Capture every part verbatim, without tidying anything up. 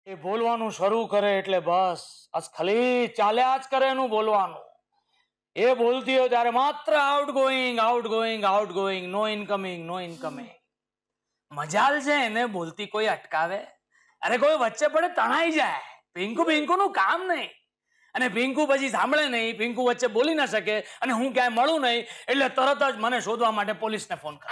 એ બોલવાનું શરૂ કરે એટલે બસ આજ ખાલી ચાલ્યા જ કરે એનું બોલવાનું. એ બોલતી હોય ત્યારે માત્ર outgoing outgoing outgoing, no incoming no incoming. મજાલ છે એને બોલતી કોઈ અટકાવે? અરે કોઈ વચ્ચે પડે તણાઈ જાય. પિંકુ પિંકુ નું કામ નહીં. અને પિંકુ પછી સાંભળે નહીં, પિંકુ વચ્ચે બોલી ના શકે અને હું ક્યાંય મળું નહીં એટલે તરત જ મને શોધવા માટે પોલીસને ફોન કરે.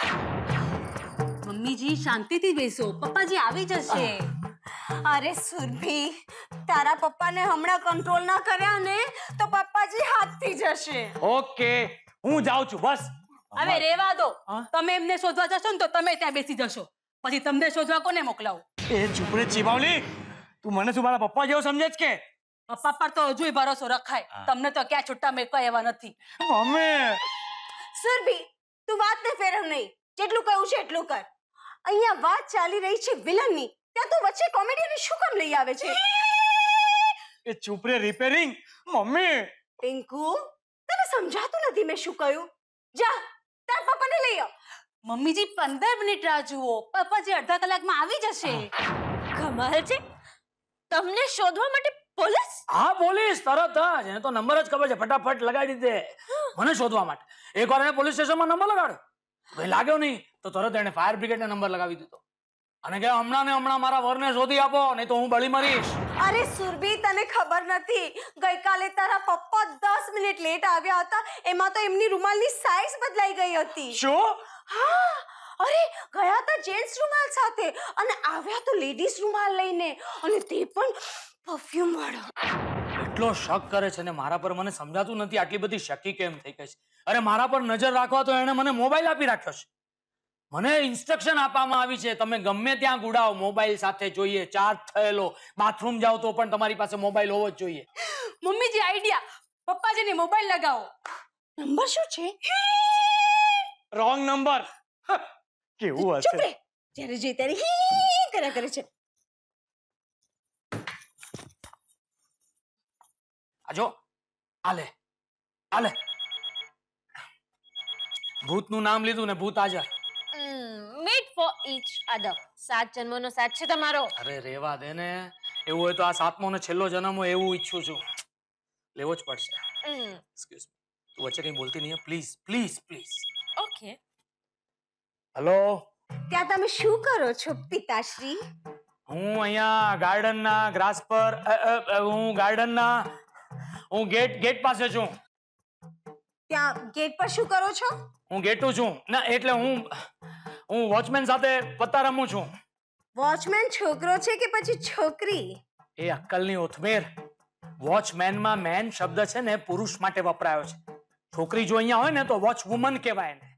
મમ્મીજી શાંતિથી બેસો, પપ્પાજી આવી જશે. અરે સુરભી, તારા પપ્પાને હમણાં કંટ્રોલ ના કર્યા ને તો પપ્પાજી હાથથી જશે. ઓકે, હું જાઉં છું બસ. હવે રેવા દો. તમે એમને શોધવા જશો ને તો તમે ત્યાં બેસી જશો, પછી તમને શોધવા કોને મોકલાવું? એ ચૂપ રે ચીબાવલી, તું મને શું મારા પપ્પા જેવો સમજે છે કે? પપ્પા પર તો હજુય ભરોસો રખાય, તમને તો ક્યાં છૂટા મેકવા એવા નથી. મમ્મી સુરભી, તું વાત ને ફેરવ નહીં, જેટલું કહ્યું છે એટલું કર. અહીંયા વાત ચાલી રહી છે વિલનની, ત્યાં તું વચ્ચે કોમેડીને શું કામ લઈ આવે છે? એ ચૂપ રે રિપેરિંગ. મમ્મી પિંકુ, તને સમજાતું નથી મેં શું કહ્યું? જા તાર પપ્પાને લઈ આવ. મમ્મીજી પંદર મિનિટ રાહ જુઓ, પપ્પાજી અડધા કલાકમાં આવી જશે. કમાલ છે, તમને શોધવા માટે પોલીસ? હા પોલીસ તરત જ. એને તો નંબર જ ખબર છે, ફટાફટ લગાડી દે મને શોધવા માટે. એકવાર એને પોલીસ સ્ટેશનમાં નંબર લગાડ્યો, ભાઈ લાગ્યો નહીં તો તરત એને ફાયર બ્રિગેડને નંબર લગાવી દીધો અને કે હમણાં ને હમણાં મારા વરને શોધી આપો નહીં તો હું બળી મરીશ. અરે સુરભી, તને ખબર નથી, ગઈકાલે તારા પપ્પા દસ મિનિટ લેટ આવ્યા હતા, એમાં તો એમની રૂમાલની સાઈઝ બદલાઈ ગઈ હતી. શું? હા, અરે ગયા હતા જેન્ટ્સ રૂમાલ સાથે અને આવ્યા તો લેડીઝ રૂમાલ લઈને, અને તે પણ પરફ્યુમ વાળો. એટલો શક કરે છે ને મારા પર, મને સમજાતું નથી આટલી બધી શકી કેમ થઈ ગઈ છે. અરે મારા પર નજર રાખવા તો એને મને મોબાઈલ આપી રાખ્યો છે. મને ઇન્સ્ટ્રક્શન આપવામાં આવી છે તમે ગમે ત્યાં ગુડાઓ, મોબાઈલ સાથે જોઈએ, ચાર્જ થયેલો. બાથરૂમ જાઓ તો પણ તમારી પાસે મોબાઈલ હોવો જ જોઈએ. મમ્મીજી આઈડિયા, પપ્પાજીને મોબાઈલ લગાવો. નંબર શું છે? Wrong number. કેવું હશે? ચૂપ રે, જ્યારે જે ત્યારે હી કર્યા કરે છે. આજો આલે આલે, ભૂતનું નામ લીધું ને ભૂત હાજર. meet for each other. સાત જન્મનો સાથ છે તમારો. અરે રેવા દે ને, એવું હોય તો આ સાતમો ને છેલ્લો જન્મ હોય એવું ઈચ્છું છું. લેવો જ પડશે. એક્સક્યુઝ મી, તું વચ્ચે કઈ બોલતી નહીં please please please. Okay. Hello, ત્યાં તમે શું કરો છો પિતાશ્રી? હું અહીંયા ગાર્ડનના ગ્રાસ પર, હું ગાર્ડનના હું ગેટ ગેટ પાસે છું. ત્યાં ગેટ પર શું કરો છો? હું ગેટું છું ના, એટલે હું હું વોચમેન સાથે પત્તા રમું છું. વોચમેન છોકરો છે કે પછી છોકરી? એ અક્કલની ઓથમેર, વોચમેનમાં મેન શબ્દ છે ને પુરુષ માટે વપરાયો છે. છોકરી જો અહીંયા હોય ને તો વોચ વુમન કહેવાય ને.